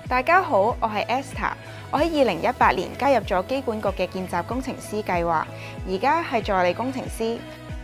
大家好，我係 Esther。我喺2018年加入咗機管局嘅見習工程師計劃，而家係助理工程師。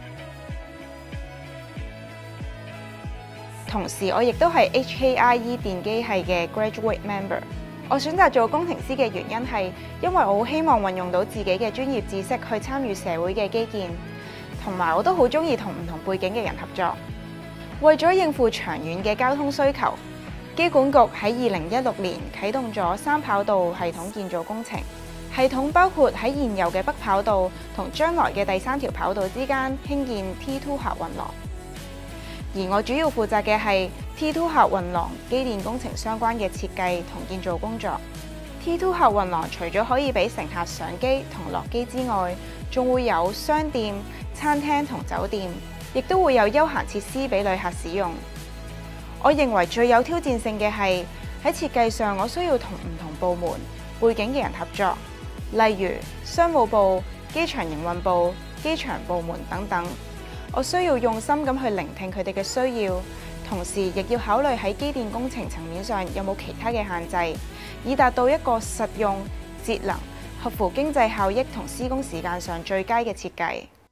同時，我亦都係 HKIE 電機系嘅 graduate member。我選擇做工程師嘅原因係因為我好希望運用到自己嘅專業知識去參與社會嘅基建，同埋我都好鍾意同唔同背景嘅人合作。為咗應付長遠嘅交通需求，機管局喺2016年啟動咗3跑道系統建造工程，系統包括喺現有嘅北跑道同將來嘅第3條跑道之間興建 T2 客運廊，而我主要負責嘅係 T2 客運廊機電工程相關嘅設計同建造工作。T2 客運廊除咗可以俾乘客上機同落機之外，仲會有商店、餐廳同酒店，亦都會有休閒設施俾旅客使用。我認為最有挑戰性嘅係喺設計上，我需要同唔同部門背景嘅人合作，例如商務部、機場營運部、機場部門等等。我需要用心咁去聆聽佢哋嘅需要，同時亦要考慮喺機電工程層面上有冇其他嘅限制，以達到一個實用、節能、合乎經濟效益同施工時間上最佳嘅設計。